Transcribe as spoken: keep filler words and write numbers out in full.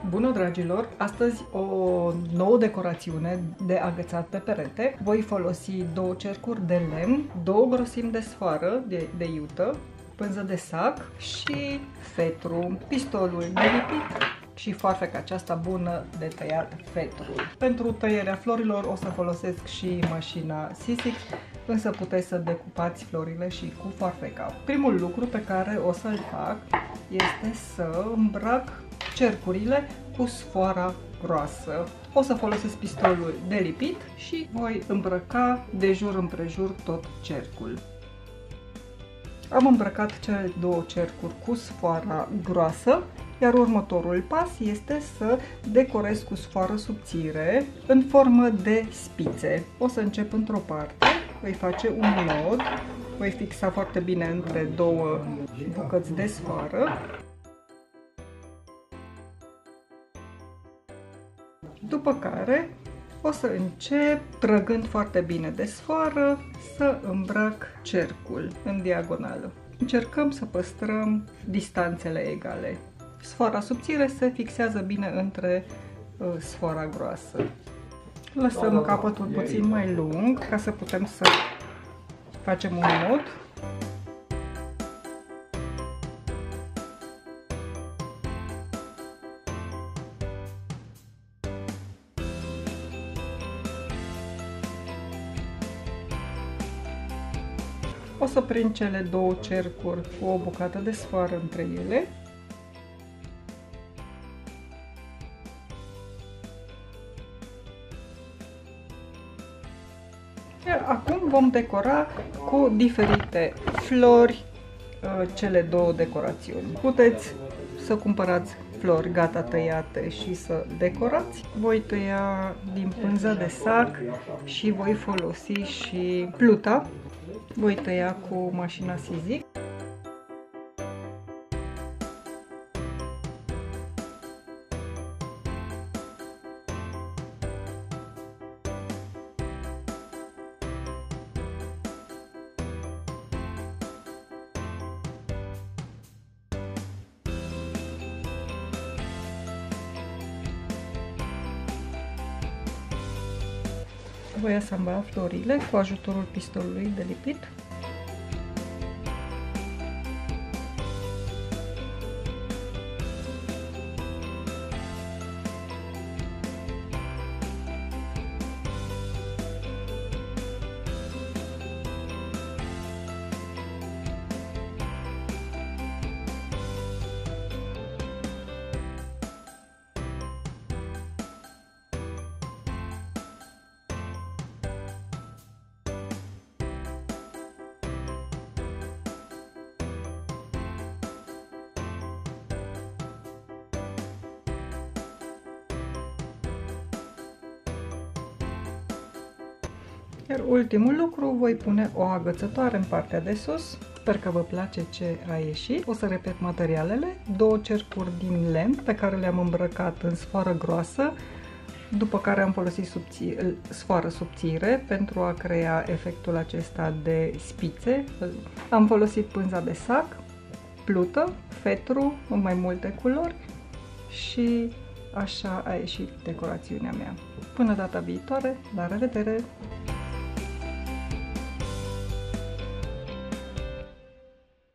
Bună, dragilor! Astăzi o nouă decorațiune de agățat pe perete. Voi folosi două cercuri de lemn, două grosimi de sfoară de, de iută, pânză de sac și fetru, pistolul de lipit și foarfeca aceasta bună de tăiat fetrul. Pentru tăierea florilor o să folosesc și mașina Sizzix, însă puteți să decupați florile și cu foarfeca. Primul lucru pe care o să-l fac este să îmbrac cercurile cu sfoara groasă. O să folosesc pistolul de lipit și voi îmbrăca de jur împrejur tot cercul. Am îmbrăcat cele două cercuri cu sfoara groasă, iar următorul pas este să decorez cu sfoară subțire în formă de spițe. O să încep într-o parte, voi face un nod, voi fixa foarte bine între două bucăți de sfoară. După care o să încep, trăgând foarte bine de sfoară, să îmbrac cercul în diagonală. Încercăm să păstrăm distanțele egale. Sfoara subțire se fixează bine între uh, sfoara groasă. Lăsăm capătul puțin mai lung ca să putem să facem un nod. O să prind cele două cercuri cu o bucată de sfoară între ele. Iar acum vom decora cu diferite flori cele două decorațiuni. Puteți să cumpărați flori gata tăiate și să decorați. Voi tăia din pânza de sac și voi folosi și pluta. Voi tăia cu mașina Sizzix. Voi asambla florile cu ajutorul pistolului de lipit. Iar ultimul lucru, voi pune o agățătoare în partea de sus. Sper că vă place ce a ieșit. O să repet materialele. Două cercuri din lemn pe care le-am îmbrăcat în sfoară groasă, după care am folosit subțire, sfoară subțire pentru a crea efectul acesta de spițe. Am folosit pânza de sac, plută, fetru în mai multe culori și așa a ieșit decorațiunea mea. Până data viitoare, la revedere!